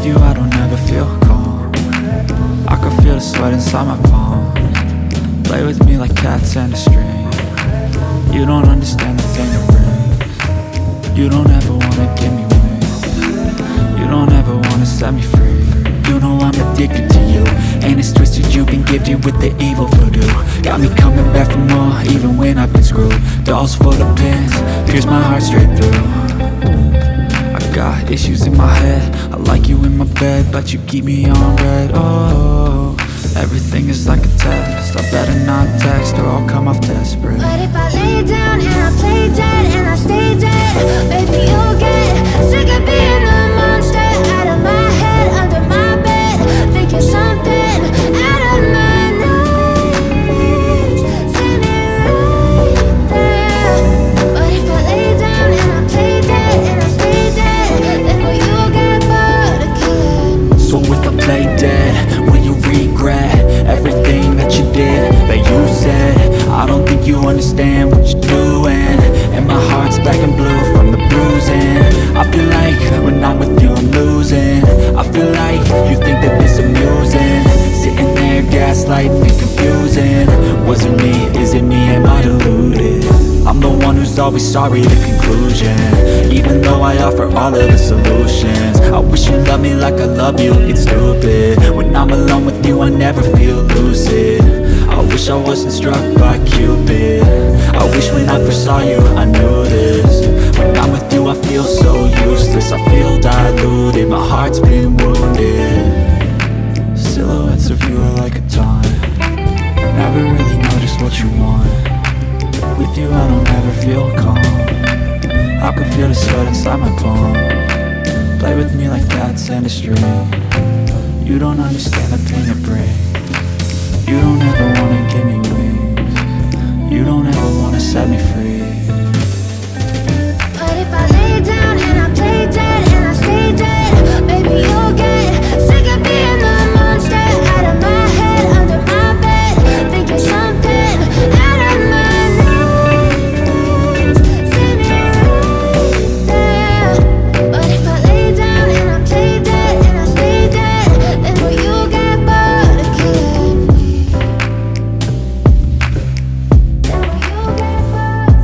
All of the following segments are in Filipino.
With you I don't ever feel calm. I can feel the sweat inside my palms. Play with me like cats and a string. You don't understand the thing it brings. You don't ever wanna give me wings. You don't ever wanna set me free. You know I'm addicted to you, and it's twisted, you've been gifted with the evil voodoo. Got me coming back for more, even when I've been screwed. Dolls full of pins, pierce my heart straight through. I got issues in my head, I like you in my bed, but you keep me on red. Oh, everything is like a test, I better not text or I'll come off desperate. But if I lay down and I play dead and I stay dead, baby you'll get sick of being the monster out of my head, under my bed, thinking something out of my nightmares, standing right there. But if I lay down and I play dead and I stay dead, then will you get bored of killing? So if I play dead, will you regret everything that you did, that you said? I don't think you understand what you're doing, and my heart's black and blue from the bruising. I feel like when I'm with you I'm losing. I feel like you think that this amusing, sitting there gaslighting and confusing. Was it me? Is it me? Am I deluded? I'm the one who's always sorry, the conclusion, even though I offer all of the solutions. I wish you loved me like I love you, it's stupid. When I'm alone with you I never feel lucid. I wish I wasn't struck by Cupid. I wish when I first saw you I knew this. When I'm with you I feel so useless, I feel diluted, my heart's been wounded. Silhouettes of you are like a taunt, never really know just what you want. With you I don't ever feel calm. I can feel the sweat inside my palm. Play with me like cats and a string. You don't understand the pain it brings. You don't ever wanna give me wings. You don't ever wanna set me free. But if I lay down and I play dead and I stay dead, baby you'll get sick of being the monster out of my head, under my bed, thinking something out of my nightmares, standing right there. But if I lay down and I play dead and I stay dead, then will you get bored of killing me? Then will you get bored?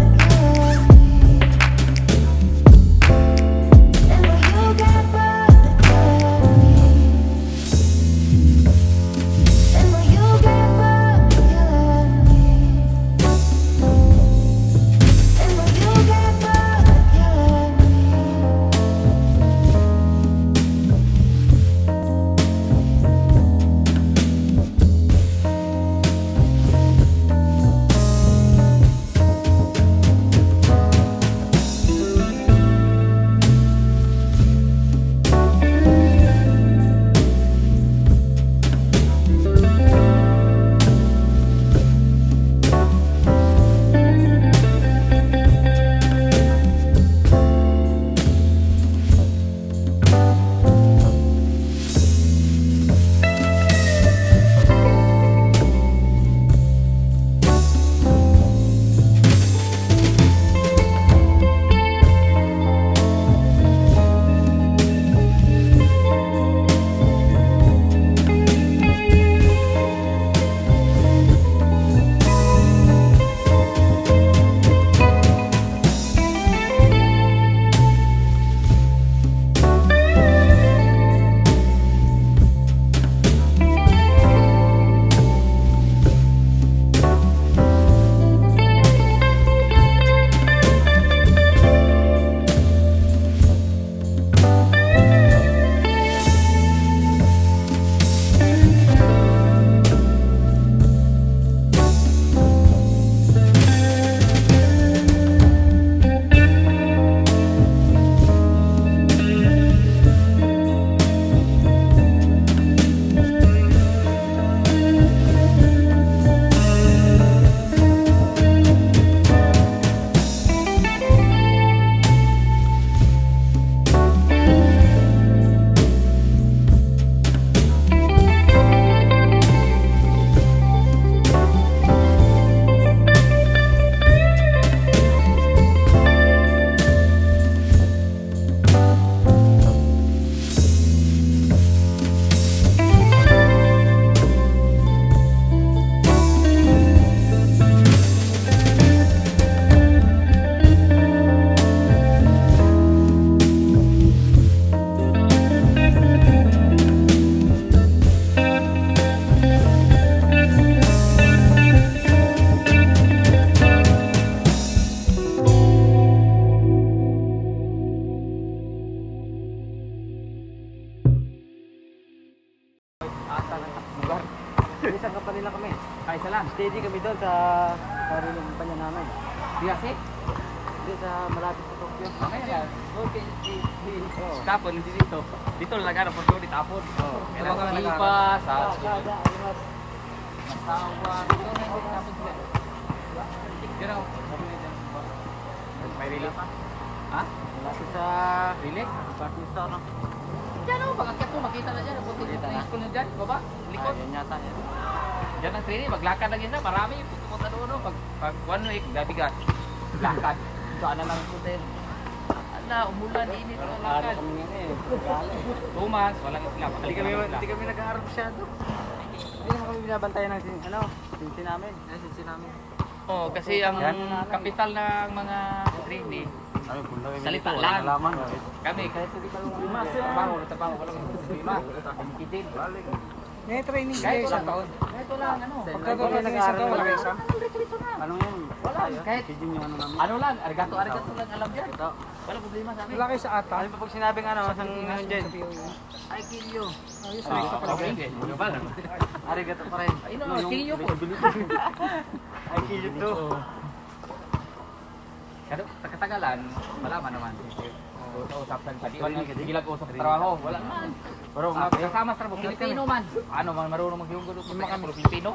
Isang kapalila kami. Isa lang. Steady kami doon sa sariling kumpanya namin. Biyasi? Hindi sa malapit sa Tokyo. Okay na. Okay. Tapon, hindi dito. Dito lang nag-arap po doon, itapon. Kailangan ka ipa, sa masawa. Ito na yung tapon sila. Yan ako. May relay pa? Ha? Malapit sa Relay? parking store. No? Diyan ako, pagkakyat mo, makita na dyan. Puti na school na dyan, baba, likod. Yan yata yan. Diyan ang training, maglakad lang yun na. Marami, pupunta doon. No? Pag 1 week, gabigat. Lakad. Doon na lang putin. Ala, umulan, init, lakad. Kami nga eh. 2 months, walang isla. Hindi kami nag-aaral masyado. Hindi naman kami binabantayan ng sinsi namin. Sinsi namin. Oo, kasi ang kapital ng mga trainee, salita lang. Kami, kahit hindi pa trabaho, walang problema. Kitin. May training Kahit isang taon. Kahit walang ano. Pagka kami nag-aaral wala kayo sa? Dito na. Ano yan? Wala, kahit Yun yung ano namin. ano lang, arigato lang alam dyan. Walang problema sa amin. Wala kayo sa ata? Ano pa pag sinabing ano, isang dyan? I kill you. Ayos na ito pala. Arigato pa rin. Ayun o, kill you po. I kill you too. Pero katagalan, malaman naman. Usap sa pati. Hindi lang usap sa trabaho. Wala naman. Pero kasama sa trabaho, Pilipino man. Ano man marunong mag-iunggo doon kami mga Pilipino.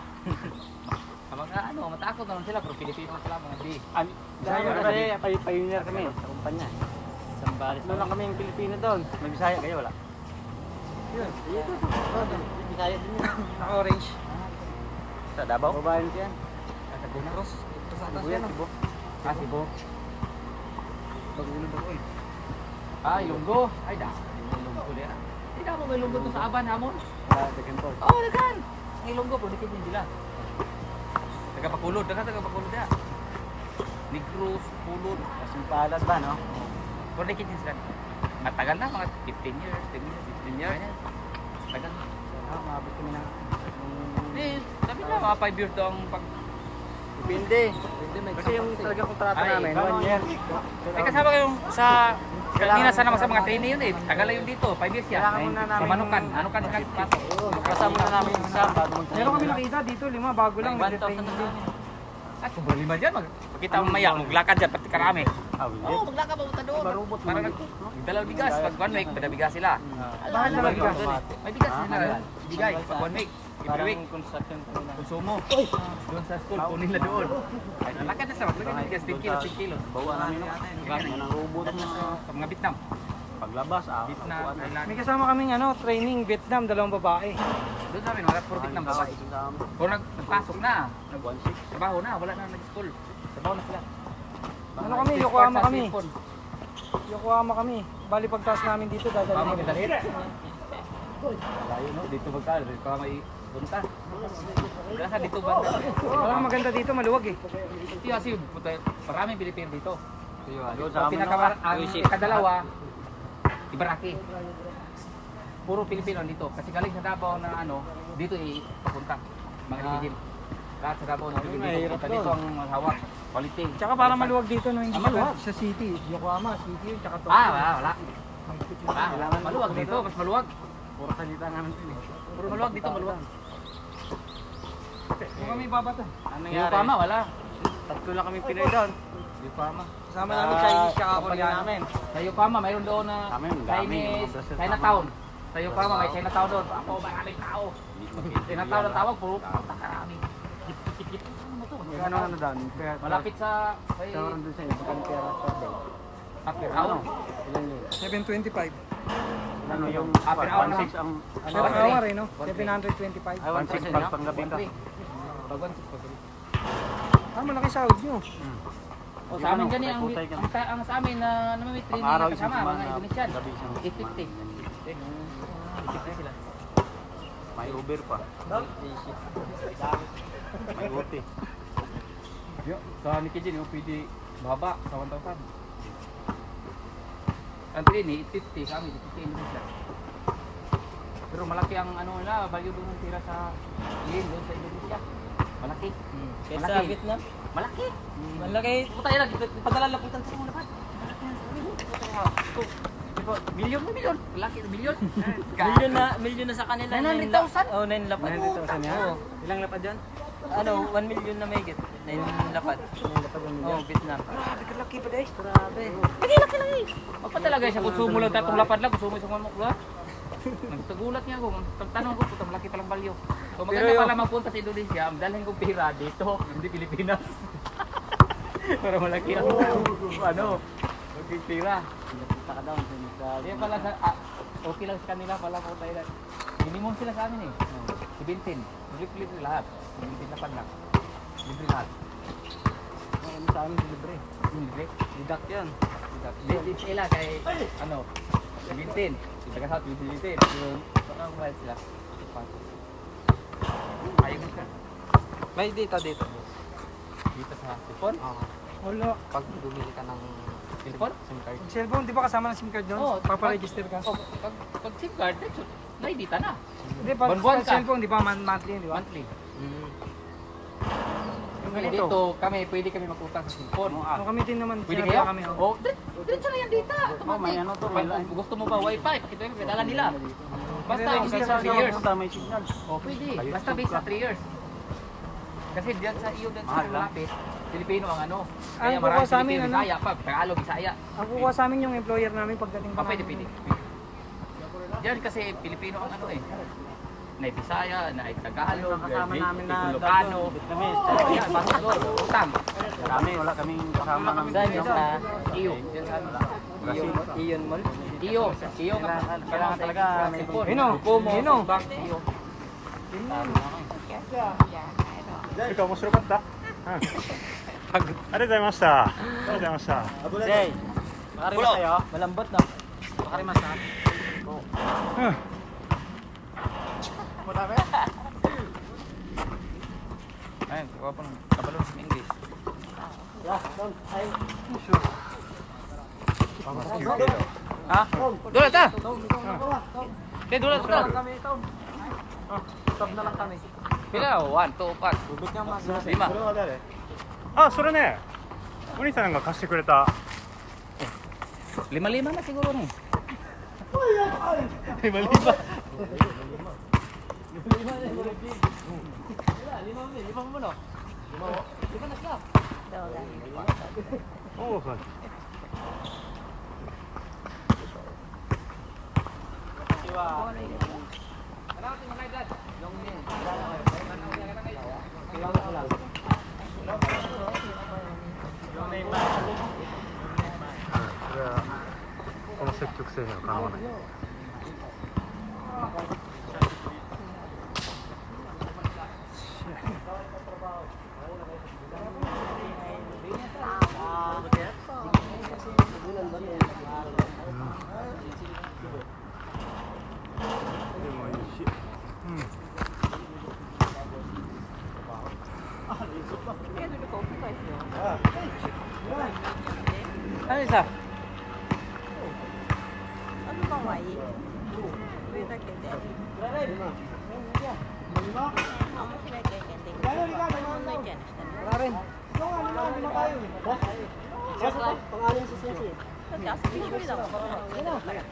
Mga ano, matakot naman sila pero Pilipino sila mga di. Kasi pioneer kami sa kumpanya. Sambales. Doon lang kami yung Pilipino doon. May Bisaya kayo wala? Yun. Dito. Bisaya din yun. Naka-orange. Sa Davao? Babayan ko yan. Sa Bunros? Sa atas yan. Cebu. Ah, Cebu. Bagulo ba ko eh. Ah, Ilonggo. Ay, da. Ilonggo din. Hindi na mo may Ilonggo to sa Aban, Hamon. Dagan po. Oo, dagan. Ang Ilonggo po, dikit din sila. Tagapakulod, tagapakulod na. Negros, Pulod. Kasimpalas ba, no? Pero dikit din sila. Matagal na, mga 15 years, 10 years, 15 years. Tagal na. Maabot kami na. Hindi, sabi na, mga 5 years daw ang pag... Depende. Kasi yung talagang kontrata namin, 1 year. May kasama kayong sa... Kanina sana sa mga trainee yun eh. Tagal na yun dito, 5 years yan. Kailangan muna namin Manukan, anukan sa pasok. Kasama na namin yung exam bago mag-training. Meron kami nakita dito, 5 bago lang. 1,000 na din. At sobrang 5 dyan, magkita mo maya, maglakad dyan, pati karami. Oo, maglakad pa doon. Marubot Para nagdalaw bigas, pag 1 week, bigas sila. Bakit na bigas? May bigas sila, bigay, pag 1 week. Every week, Parang construction kami na. konsumo. Doon sa school, kunin nila doon. Ay, lakad na sa maglagay ng bigas, 10 kilos, 10 kilos. Bawa namin no? Ang robot na Sa mga Vietnam. paglabas, Vietnam, Thailand. May kasama kaming training Vietnam, 2 babae. Doon sa amin, mga puro Vietnam babae. Kung nagpasok na, Nag-1-6. trabaho na, wala na nag-school. Trabaho na sila. Ano kami, Yokohama kami. Yokohama kami. Bali pagtaas namin dito, dadalhin Mama, kami. medalhin. Layo no, dito magkal, dito ka may punta. Wala dito ba? Parang maganda dito, maluwag eh. Ito kasi maraming Pilipino dito. Doon Ang ang kadalawa, Ibaraki. Puro Pilipino dito. Kasi galing sa Davao na ano, dito papunta. Mga higil. Lahat sa Davao na dito. Dito ang hawak. Quality. Tsaka parang maluwag dito no, hindi maluwag. sa city. Yokohama, city, tsaka Tokyo. Wala. Maluwag dito, mas maluwag. Puro salita namin din eh. Puro maluwag dito, maluwag. Kung kami babata. Ano Yung Pama, wala. Tatlo lang kami Pinoy doon. Yung Pama. Kasama namin Chinese tsaka Koreano. namin. Sa Yokohama, mayroon doon na Kami, ang dami. Chinese, Chinatown. Sa Yokohama, may Chinatown doon. Ako, maraming tao. Chinatown ang tawag, puro puta karami. Ano doon? Malapit sa... Sa oran doon sa inyo, pagkang pera sa day. Apir Hour. Ilan yun? 725. Ano yung After hour 1-6 ang... Per hour eh no? 725. Ay, 1-6 pag panggabi ka. Pag 1-6 pag gabi. Malaki sahod nyo. O sa amin gani ang sa amin na may training Pang-araw na kasama, isang mga semana, Indonesian. gabi isang 850. 850 sila. May Uber pa. May Uti. Yo, sa Nikijin yung pwede baba sa 1,000. Ang training 850 kami, 850 Indonesia. Pero malaki ang ano nila, value doon ng tira sa yen doon sa Indonesia. Malaki. Kaya sa Vietnam? Malaki. Malaki. Puta yan, padala lapitan sa mga dapat. Malaki yan sa amin. po. Milyon. Laki na milyon. Milyon na sa kanila. 900,000? Oo, 9 lapad. 900,000 yan? Oo. Ilang lapad dyan? Ano, 1 million na may git. 9 lapad. 9 lapad yung Oo, Vietnam. Grabe, kalaki pa dahil. Grabe. Laki lang eh. Magpa talaga siya kung sumo lang tatong lapad lang, kung sumo isang mamok ba? Nagtagulat niya ako. Pagtanong ko, putang laki palang balyo. So maganda pala magpunta sa Indonesia, ang dalhin kong pira dito, hindi Pilipinas. Para malaki ang maging pira. Pinapita ka daw. Kaya pala, okay lang sa kanila pala po tayo. Minimum sila sa amin eh. 17. Libre lahat. 17 lapad lang. Libre lahat. Sa amin, libre. Libre. Deduct yan. Hindi sila kay, 17. Taga sa 17. Parang bayad sila. Ayaw mo ka. May data dito. Dito sa sipon. Wala. Pag bumili ka ng Sipon? SIM card. Cellphone, di ba kasama ng SIM card doon? Oo. Paparegister ka. Pag SIM card, may dita na. Hindi, pag Buwan-buwan ka. cellphone, di ba monthly, di ba? Monthly. Yung Dito, ganito. pwede kami mag-utang sa sipon. Ano kami din naman, Pwede sinabi kayo? kami. Oo, diretso na yan dita. may ano to, may line. Kung gusto mo pa wifi, ito yung pinadala nila. Basta Pero base register sa sa 3 years. May signal. Oh, pwede. Basta base sa 3 years. Kasi diyan sa iyo, diyan sa Mahal lang. malapit, Pilipino ang ano. Kaya Ang kukuha maraming sa amin, Pilipino, ano? Bisaya pa, Tagalog, Bisaya. Ang kukuha sa amin yung employer namin pagdating pa Pwede. namin. Diyan kasi Pilipino ang ano eh. Na Bisaya, na Tagalog, Kasama namin na Ilocano. Vietnamese. Yan, basta doon, utang. Marami, wala kaming kasama ng Saan yun sa iyo? Diyan sa ano lang. Iyon Mall. Iyo Kailangan talaga may sipon. Ino, Kumo, Ino. bank, iyo. 誰か面白かった、ありがとうございました。ありがとうございました。 Jay, makarimas tayo. Malambot na. Makarimas na. Ayun, kuha pa ng kabalong sa English. Ha? Dula ta! Okay, dula. Stop na lang kami. Pila? 1, 2, 4, 5. あ、それね、お兄さんが貸してくれた。 5 na siguro ni. おお、そう。 これはこの積極性にはかなわない。 でもいいし、 Ano isa? Ano bang wai? Beda kete. Amo sila kete. May dyan. Kasi special daw.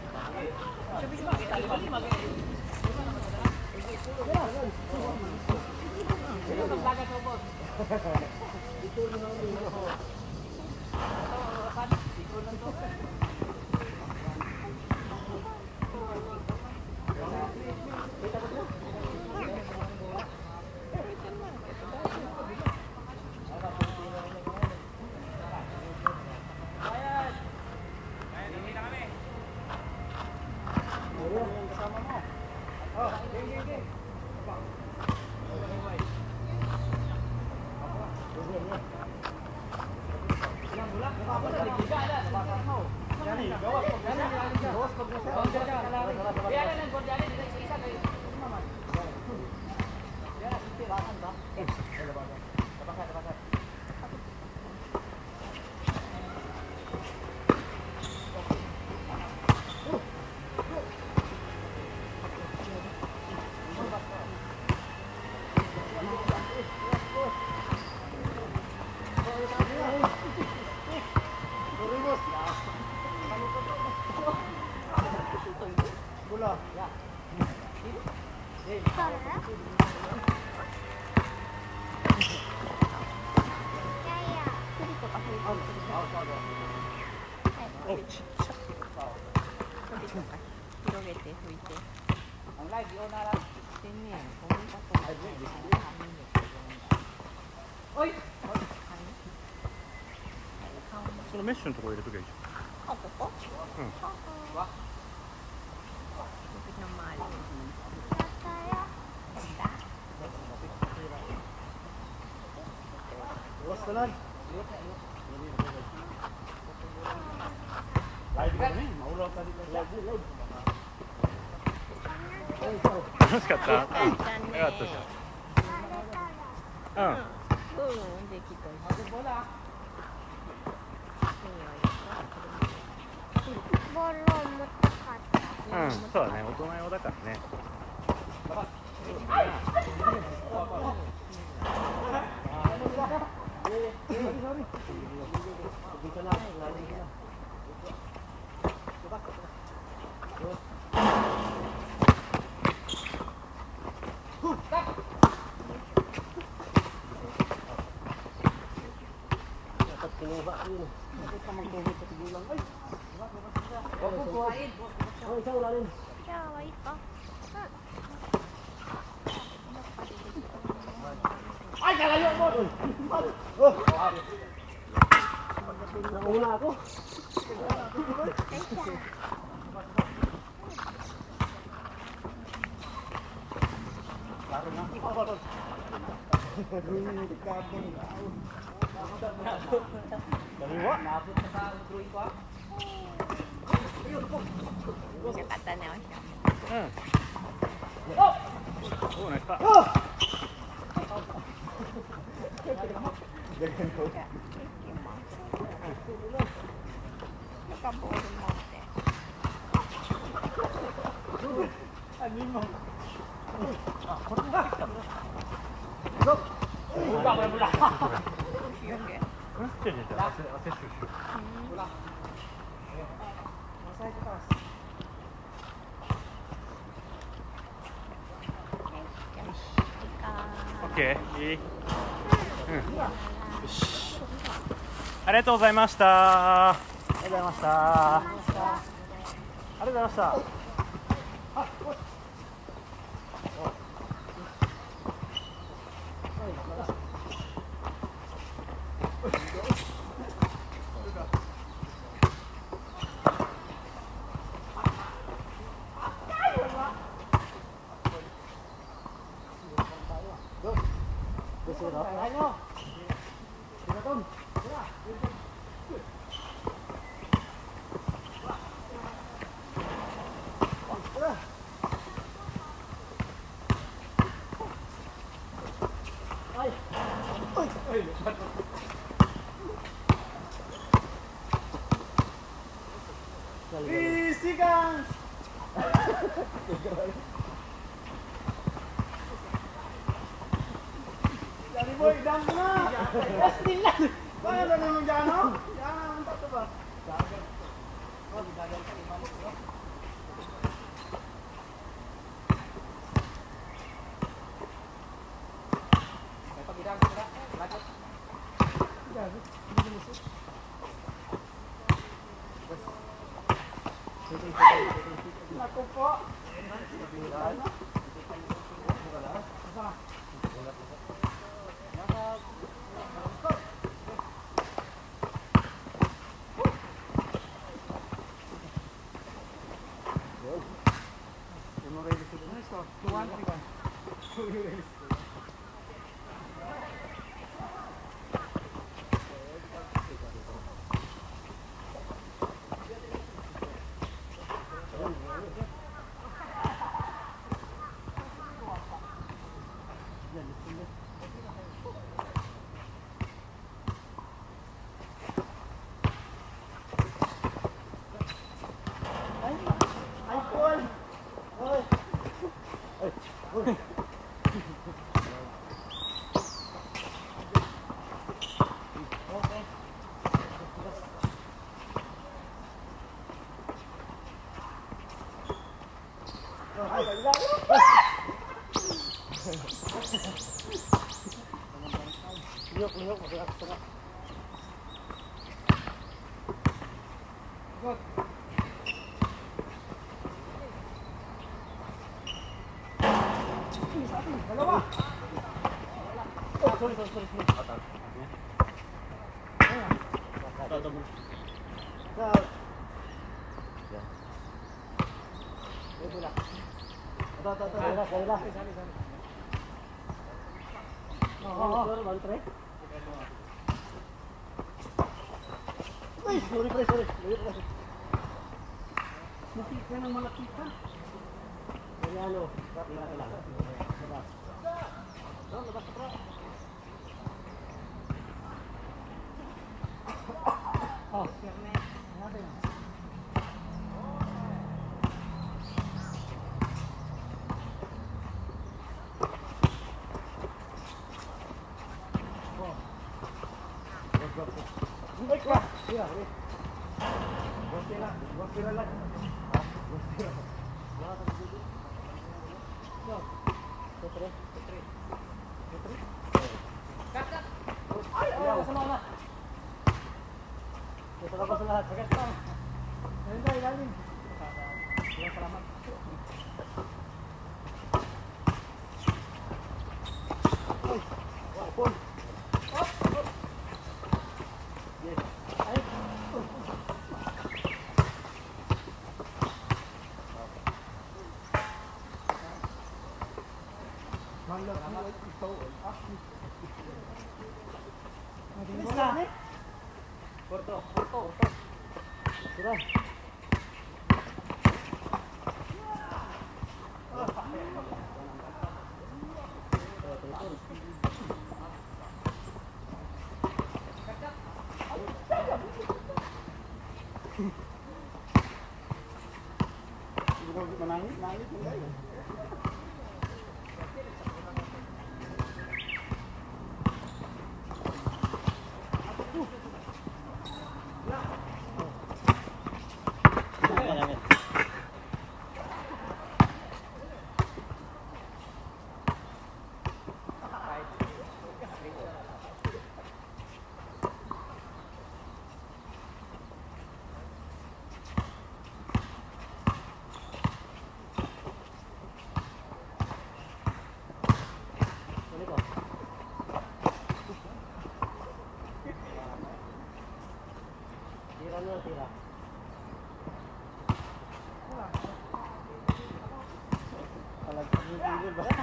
お、ちっちゃい。 広げて拭いて。 そのメッシュのところ入れとけばいいじあ、ここ？ うん。 首の周り。 楽しかった。よかったじゃん。うん。 できた。ボールを持ったかった。 うん、そうだね、大人用だからね。 Jakarta nih, Mas. Oh, naik Pak. OK、いい。よし。ありがとうございました。ありがとうございました。ありがとうございました。 Liyok, masarap. Dalawa. Sorry. Sorry. Masik ka ng malaki ka. Kaya ano, labas ka. Oh, tira. Palagpagigil ba?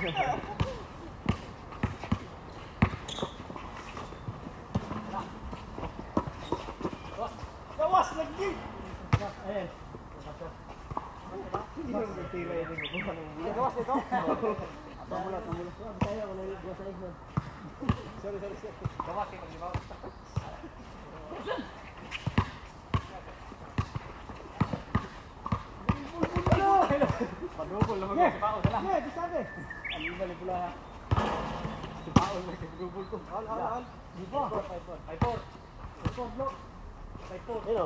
Gawas lagi. Ayan. Gawas ito. Pamulat. Saya wala yung gawas ay. Sorry. Gawas ito, di ba? Padrubol naman si Pao dala. Yeah, bisabe. Ang balik pula. Si Pao may padrubol ko. Al. Di ba? 5-4 block. 5-4. Hello.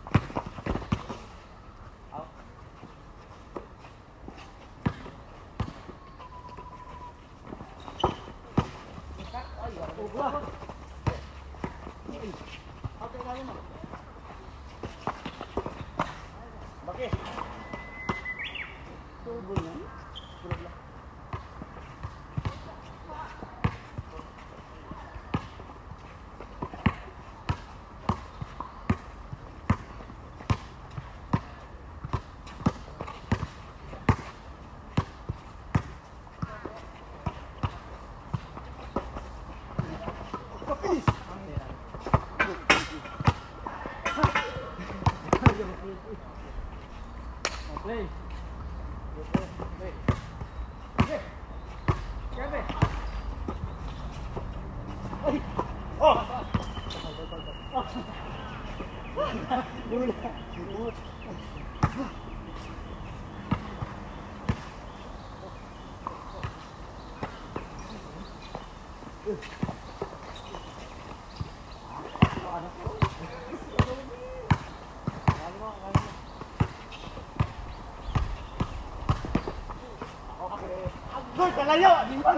Bakit? Tubol na. Play. Gol, kalayo!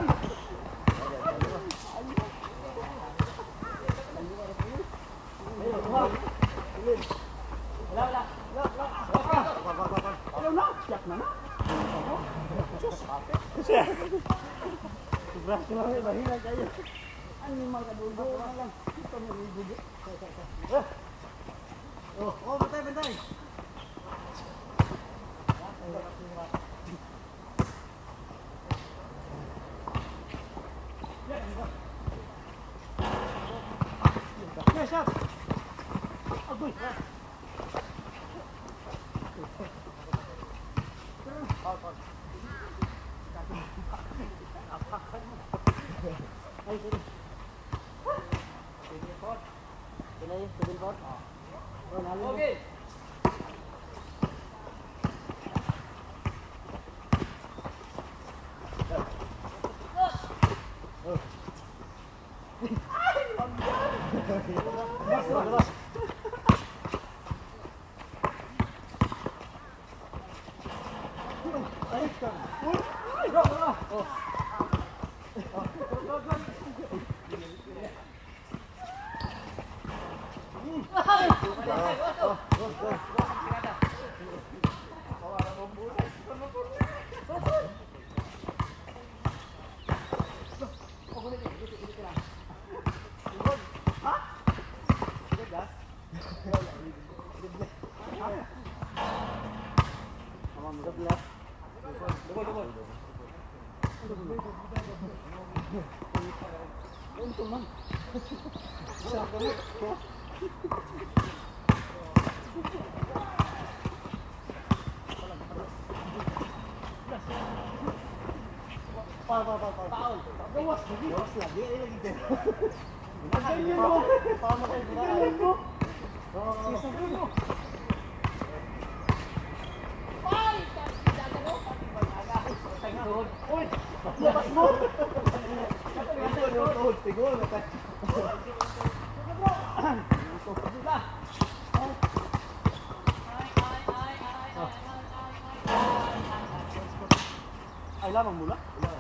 Bentay. Shot. Agoy. Okay. Ay, lamang mula.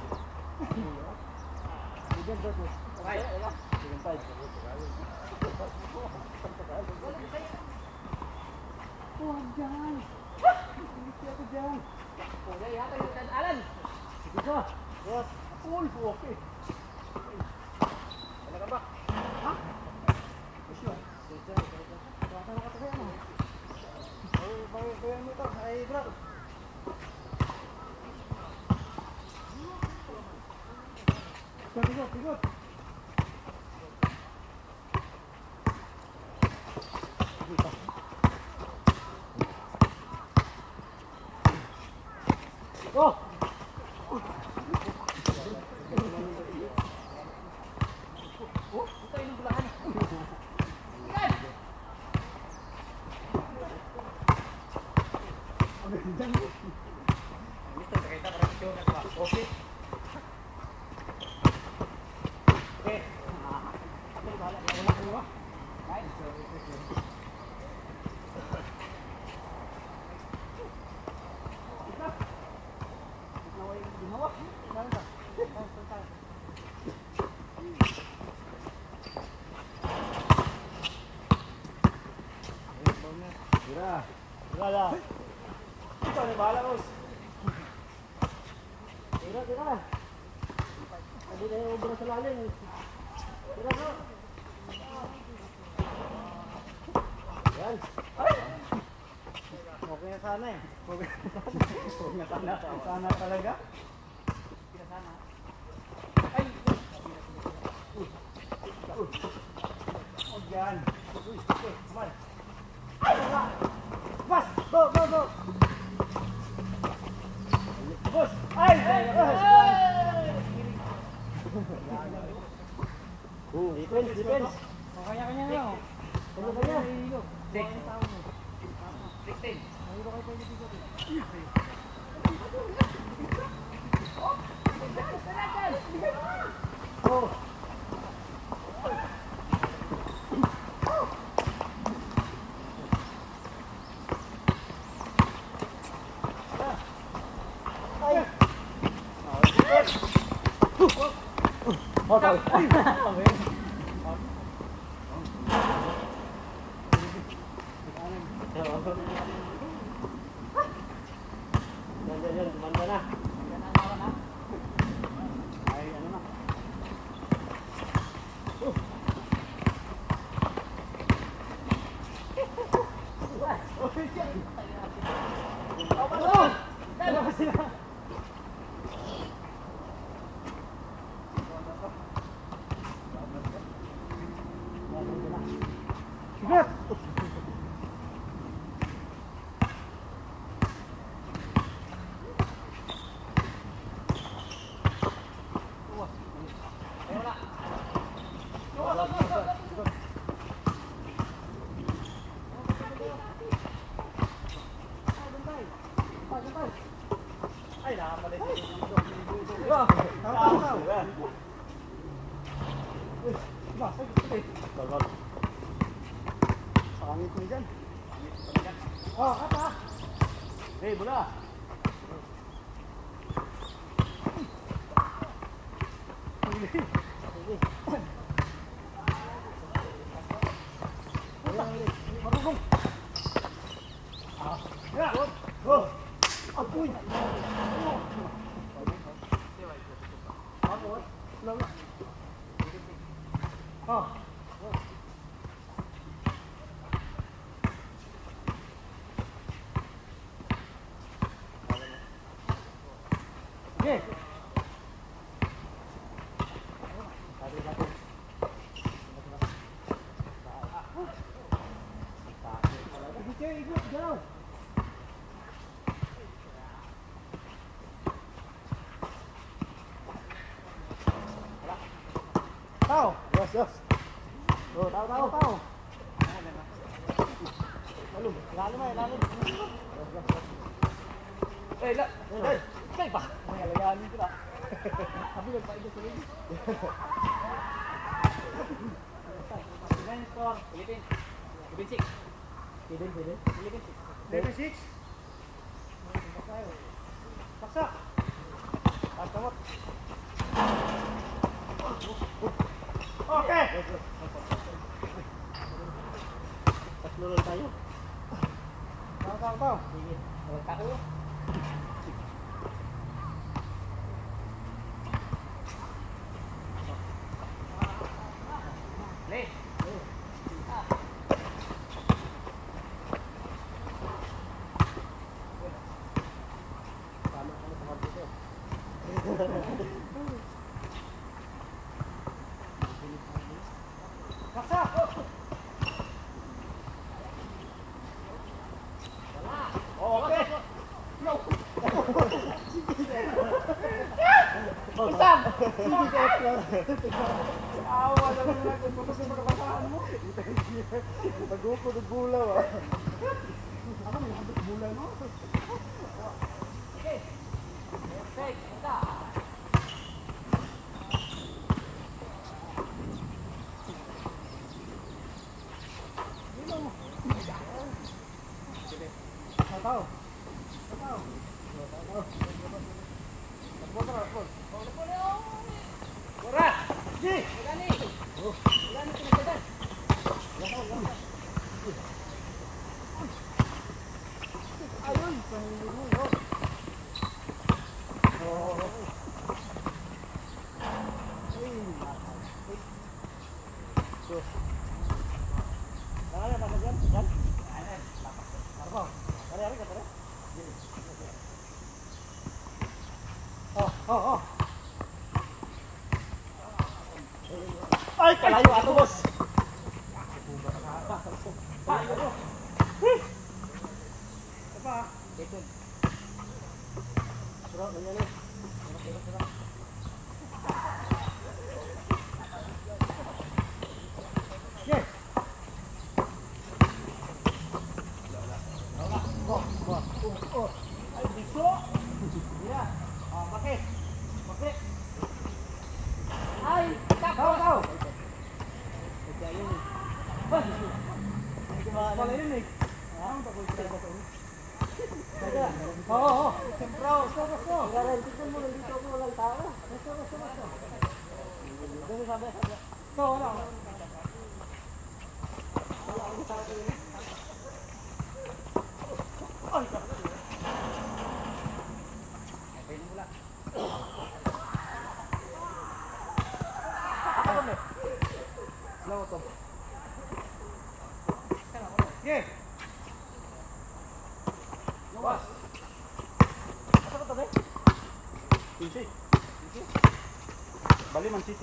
Wala. Ikaw na bahala, Ros. Tira. Hindi na yung obra sa lalim. Tira, bro. Yan. Okay na sana eh. Okay na sana. Sana talaga. Ay! Yan. Come on. Bas! Go! Bus! Ay! Defense! Kanya-kanya na lang. Kanya-kanya. 16. Oh! Ay! Bali Man City.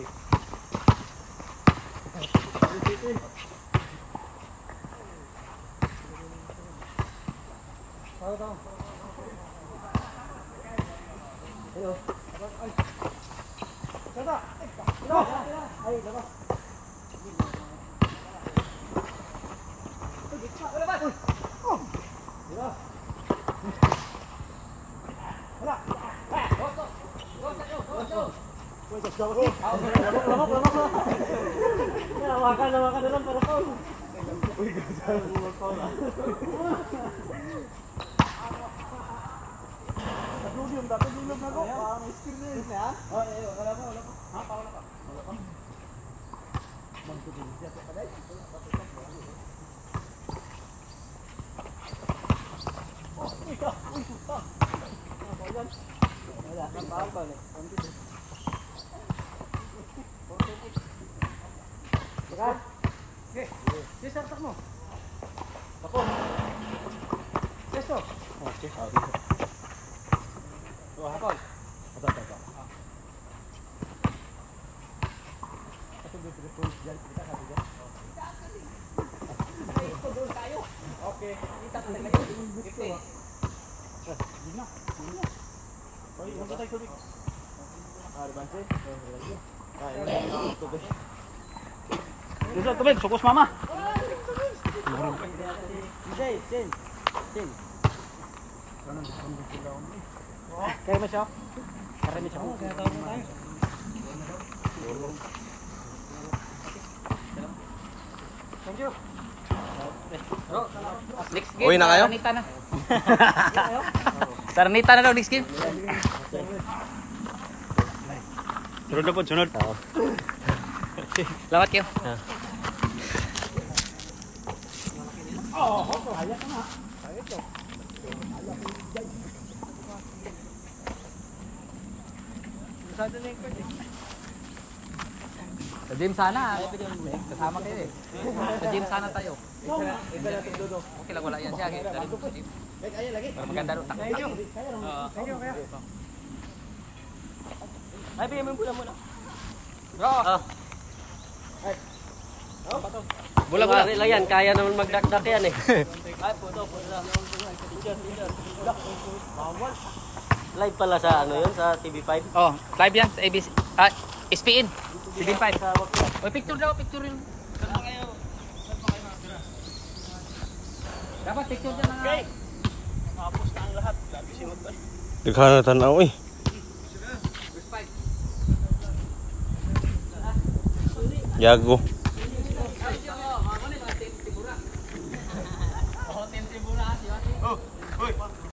Bisa tubig, sukus mama. Kaya mo siya? Kaya mo siya? Thank you. Next game. Uwi na kayo? Taranita na. Taranita na daw next game. Sunod na po, sunod. Lawat kayo. Sa gym sana. Kasama kayo eh. Sa gym sana tayo. Okay lang, wala yan siya. Para maganda rin. Thank you. Ay, bigyan mo yung pula muna. Bula-bula. Lang yan, kaya naman magdakdak yan eh. Ay, puto lang. Live pala sa ano yun, sa TV5? Oh, live yan sa ABC. SPN. TV5. Oy, picture daw, picture yun. Dapat picture dyan na. Okay. Tapos na ang lahat. Dami sinod ba? Daghan na tanaw eh. Yago.